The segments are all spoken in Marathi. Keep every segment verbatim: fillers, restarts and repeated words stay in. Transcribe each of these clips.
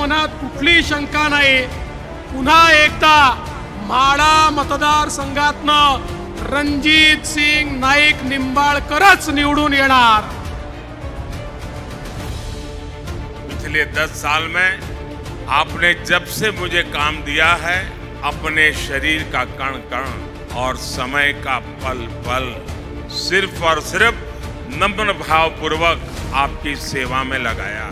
मनात कुठली शंका नाही, पुन्हा एकदा माढा मतदारसंघातनं रणजित सिंग नाईक निंबाळकरच निवडून येणार। पिछले दस साल में आपने जब से मुझे काम दिया है, अपने शरीर का कण कण और समय का पल पल सिर्फ और सिर्फ नम्र भाव पूर्वक आपकी सेवा में लगाया।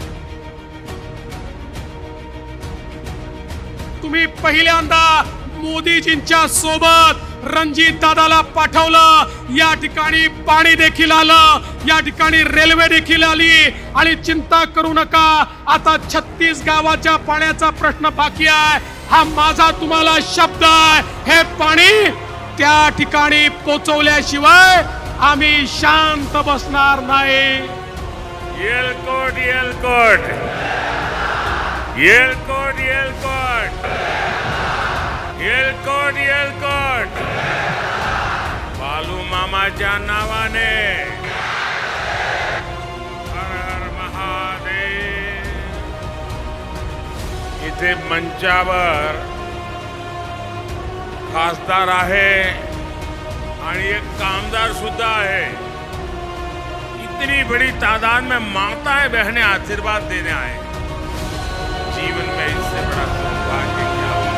तुम्ही पहिल्यांदा मोदीजींच्या सोबत रणजित दादाला पाठवलं, या ठिकाणी पाणी देखील आलं, या ठिकाणी रेल्वे देखील आली आणि चिंता करू नका, आता छत्तीस गावाच्या पाण्याचा प्रश्न बाकी आहे। हा माझा तुम्हाला शब्द आहे, हे पाणी त्या ठिकाणी पोहोचवल्याशिवाय आम्ही शांत बसणार नाही। येलकोट येलकोट येलकोट येलकोट येलकोट येलकोट बालू मामाच्या नावाने हर हर महादेव। इथे मंचावर खासदार आहे आणि एक कामदार सुद्धा है। इतनी बड़ी तादाद में माताएं बहनें आशीर्वाद देने आए, जीवन में इससे बड़ा सौभाग्य क्या हो।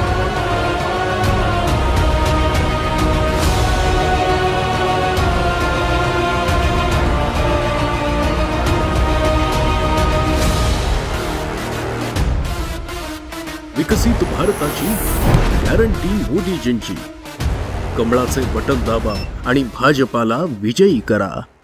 विकसित भारताची गॅरंटी मोदीजींची। कमळाचे बटन दाबा आणि भाजपाला विजयी करा।